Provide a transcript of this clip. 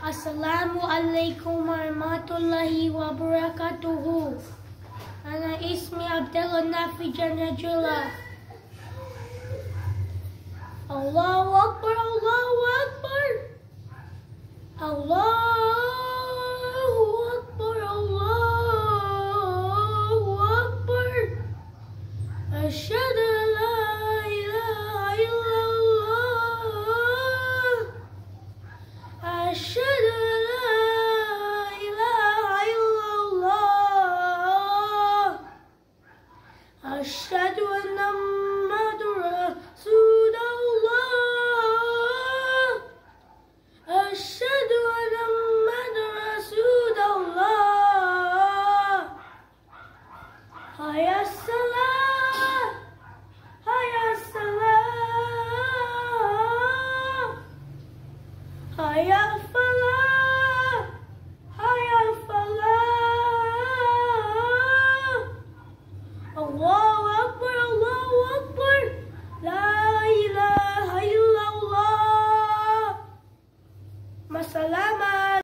Assalamualaikum warahmatullahi wabarakatuh. Ana ismi Abdullah Nafi Janajullah. Allahu Akbar, Allahu Akbar. Allahu Akbar, Allahu Akbar. Asyhadu an la ilaha illallah. Asyhadu